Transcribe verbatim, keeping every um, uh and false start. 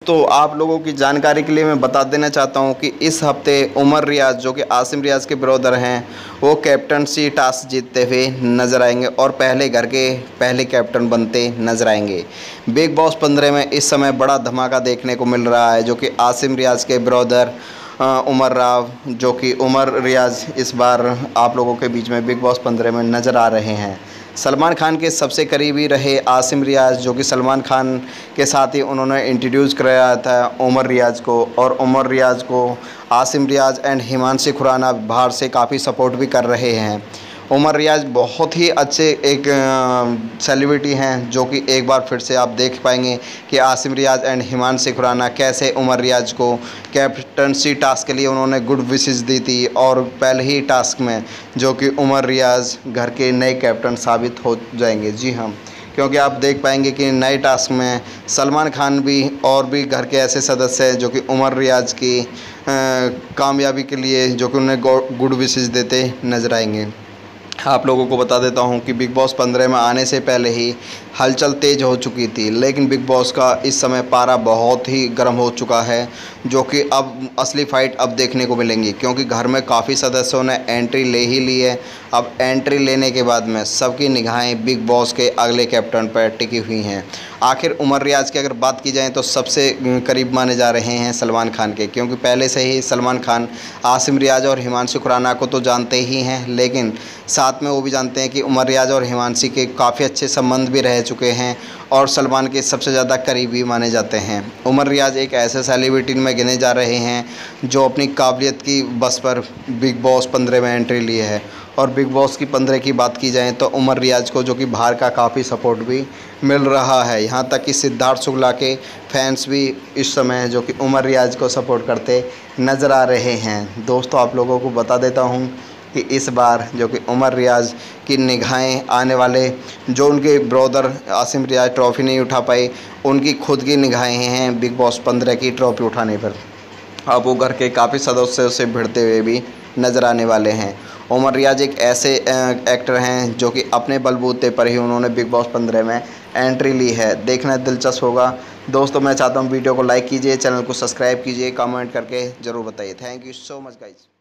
तो आप लोगों की जानकारी के लिए मैं बता देना चाहता हूं कि इस हफ्ते उमर रियाज जो कि आसिम रियाज के ब्रदर हैं वो कैप्टनसी टास्क जीतते हुए नज़र आएंगे और पहले घर के पहले कैप्टन बनते नज़र आएंगे। बिग बॉस पंद्रह में इस समय बड़ा धमाका देखने को मिल रहा है जो कि आसिम रियाज के ब्रदर उमर राव जो कि उमर रियाज इस बार आप लोगों के बीच में बिग बॉस पंद्रह में नज़र आ रहे हैं। सलमान खान के सबसे करीबी रहे आसिम रियाज जो कि सलमान खान के साथ ही उन्होंने इंट्रोड्यूस कराया था उमर रियाज को, और उमर रियाज को आसिम रियाज एंड हिमांशी खुराना बाहर से काफ़ी सपोर्ट भी कर रहे हैं। उमर रियाज बहुत ही अच्छे एक सेलिब्रिटी हैं जो कि एक बार फिर से आप देख पाएंगे कि आसिम रियाज एंड हिमांशी खुराना कैसे उमर रियाज को कैप्टनसी टास्क के लिए उन्होंने गुड विशेस दी थी, और पहले ही टास्क में जो कि उमर रियाज घर के नए कैप्टन साबित हो जाएंगे। जी हाँ, क्योंकि आप देख पाएंगे कि नए टास्क में सलमान खान भी और भी घर के ऐसे सदस्य हैं जो कि उमर रियाज की कामयाबी के लिए जो कि उन्हें गुड विशेस देते नजर आएंगे। आप लोगों को बता देता हूं कि बिग बॉस पंद्रह में आने से पहले ही हलचल तेज़ हो चुकी थी, लेकिन बिग बॉस का इस समय पारा बहुत ही गर्म हो चुका है जो कि अब असली फाइट अब देखने को मिलेंगी, क्योंकि घर में काफ़ी सदस्यों ने एंट्री ले ही ली है। अब एंट्री लेने के बाद में सबकी निगाहें बिग बॉस के अगले कैप्टन पर टिकी हुई हैं। आखिर उमर रियाज की अगर बात की जाए तो सबसे करीब माने जा रहे हैं सलमान खान के, क्योंकि पहले से ही सलमान खान आसिम रियाज और हिमांशी खुराना को तो जानते ही हैं, लेकिन साथ में वो भी जानते हैं कि उमर रियाज और हिमांशी के काफ़ी अच्छे संबंध भी रह चुके हैं और सलमान के सबसे ज़्यादा करीबी माने जाते हैं। उमर रियाज एक ऐसे सेलिब्रिटी में गिने जा रहे हैं जो अपनी काबिलियत की बस पर बिग बॉस पंद्रह में एंट्री ली है। और बिग बॉस की पंद्रह की बात की जाए तो उमर रियाज को जो कि बाहर का काफ़ी सपोर्ट भी मिल रहा है, यहाँ तक कि सिद्धार्थ शुक्ला के फैंस भी इस समय जो कि उमर रियाज को सपोर्ट करते नज़र आ रहे हैं। दोस्तों, आप लोगों को बता देता हूँ कि इस बार जो कि उमर रियाज की निगाहें आने वाले जो उनके ब्रदर आसिम रियाज ट्रॉफ़ी नहीं उठा पाए, उनकी खुद की निगाहें हैं बिग बॉस पंद्रह की ट्रॉफ़ी उठाने पर। अब वो घर के काफ़ी सदस्यों से भिड़ते हुए भी नज़र आने वाले हैं। उमर रियाज एक ऐसे एक्टर हैं जो कि अपने बलबूते पर ही उन्होंने बिग बॉस पंद्रह में एंट्री ली है। देखना दिलचस्प होगा। दोस्तों, मैं चाहता हूँ वीडियो को लाइक कीजिए, चैनल को सब्सक्राइब कीजिए, कमेंट करके ज़रूर बताइए। Thank you so much guys.